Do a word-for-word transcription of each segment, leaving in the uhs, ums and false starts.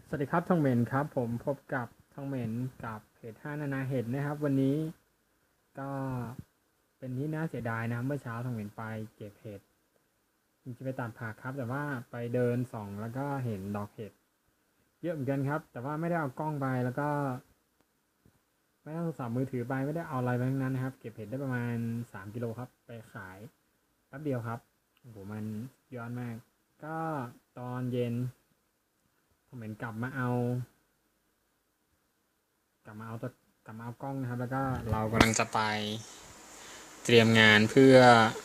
สวัสดีครับทองเหม็นครับผมพบกับทองเหม็นกับเพจห้านานาเห็ดนะครับวันนี้ก็เป็นที่น่าเสียดายนะเมื่อเช้าทองเหม็นไปเก็บเห็ดจริงๆไปตัดผักครับแต่ว่าไปเดินส่องแล้วก็เห็นดอกเห็ดเยอะเหมือนกันครับแต่ว่าไม่ได้เอากล้องไปแล้วก็ไม่ได้เอาโทรศัพท์มือถือไปไม่ได้เอาอะไรไปทั้งนั้นนะครับเก็บเห็ดได้ประมาณสามกิโลครับไปขายแป๊บเดียวครับโอ้โหมันย้อนมากก็ตอนเย็นผมเหมือนกลับมาเอากลับมาเอาตัวกลับมาเอากล้องนะครับแล้วก็เรากำลังจะไปเตรียมงานเพื่อ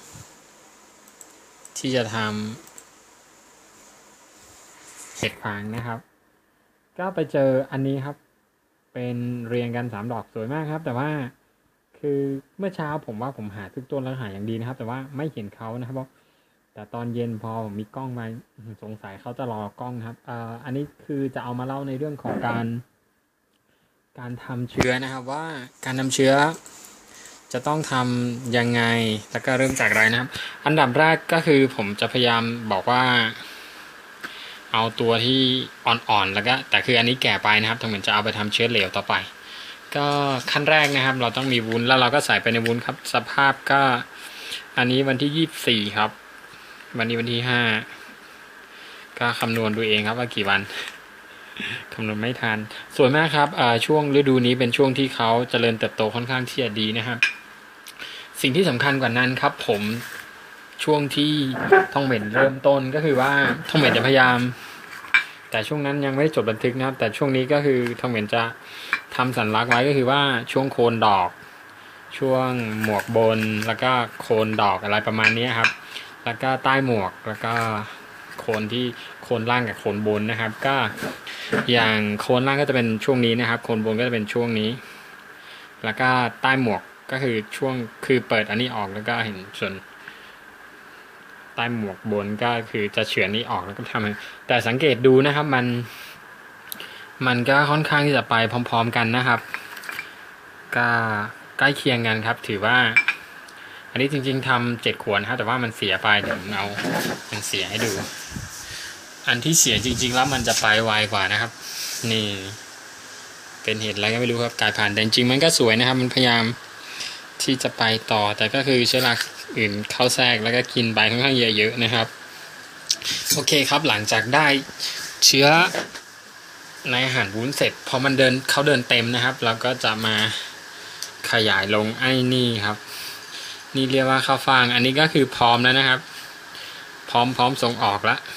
ที่จะทำเห็ดฟางนะครับก็ไปเจออันนี้ครับเป็นเรียงกันสามดอกสวยมากครับแต่ว่าคือเมื่อเช้าผมว่าผมหาทุกต้นแล้วหาอย่างดีนะครับแต่ว่าไม่เห็นเขานะครับเพราะแต่ตอนเย็นพอผมมีกล้องมาสงสัยเขาจะรอกล้องครับอ่าอันนี้คือจะเอามาเล่าในเรื่องของการการทำเชื้อนะครับว่าการทำเชื้อจะต้องทำยังไงแล้วก็เริ่มจากอะไรนะครับอันดับแรกก็คือผมจะพยายามบอกว่าเอาตัวที่อ่อนๆแล้วก็แต่คืออันนี้แก่ไปนะครับทั้งหมดจะเอาไปทำเชื้อเหลวต่อไปก็ขั้นแรกนะครับเราต้องมีวุ้นแล้วเราก็ใส่ไปในวุ้นครับสภาพก็อันนี้วันที่ยี่สิบสี่ครับวันนี้วันที่ห้าก็คำนวณดูเองครับว่ากี่วันคำนวณไม่ทันสวยมากครับช่วงฤดูนี้เป็นช่วงที่เขาเจริญเติบโตค่อนข้างที่จะดีนะครับสิ่งที่สำคัญกว่านั้นครับผมช่วงที่ทองเหม็นเริ่มต้นก็คือว่าทองเหม็นจะพยายามแต่ช่วงนั้นยังไม่ได้จดบันทึกนะครับแต่ช่วงนี้ก็คือทองเหม็นจะทำสัญลักษณ์ไว้ก็คือว่าช่วงโคนดอกช่วงหมวกบนแล้วก็โคนดอกอะไรประมาณนี้ครับแล้วก็ใต้หมวกแล้วก็โคนที่โคนล่างกับโคนบนนะครับก็อย่างโคนล่างก็จะเป็นช่วงนี้นะครับโคนบนก็จะเป็นช่วงนี้แล้วก็ใต้หมวกก็คือช่วงคือเปิดอันนี้ออกแล้วก็เห็นส่วนใต้หมวกบนก็คือจะเฉือนนี้ออกแล้วก็ทำแต่สังเกตดูนะครับมันมันก็ค่อนข้างที่จะไปพร้อมๆกันนะครับก็ใกล้เคียงกันครับถือว่าอันนี้จริงๆทำเจ็ดขวดนะครับแต่ว่ามันเสียไปเดี๋ยวผมเอามันเสียให้ดูอันที่เสียจริงๆแล้วมันจะไปไวกว่านะครับนี่เป็นเห็ดอะไรก็ไม่รู้ครับกลายพันธุ์แต่จริงๆมันก็สวยนะครับมันพยายามที่จะไปต่อแต่ก็คือเชื้อราอื่นเข้าแทรกแล้วก็กินไปค่อนข้างเยอะๆนะครับโอเคครับหลังจากได้เชื้อในอาหารวุ้นเสร็จพอมันเดินเขาเดินเต็มนะครับเราก็จะมาขยายลงไอ้นี่ครับนี่เรียกว่าข้าวฟ่างอันนี้ก็คือพร้อมแล้วนะครับพร้อมพร้อมส่งออกแล้ว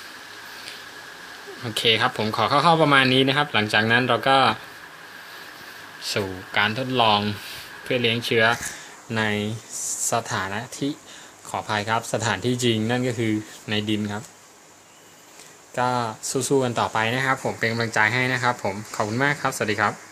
โอเคครับผมขอเข้าๆประมาณนี้นะครับหลังจากนั้นเราก็สู่การทดลองเพื่อเลี้ยงเชื้อในสถานะที่ขออภัยครับสถานที่จริงนั่นก็คือในดินครับก็สู้ๆกันต่อไปนะครับผมเป็นกำลังใจให้นะครับผมขอบคุณมากครับสวัสดีครับ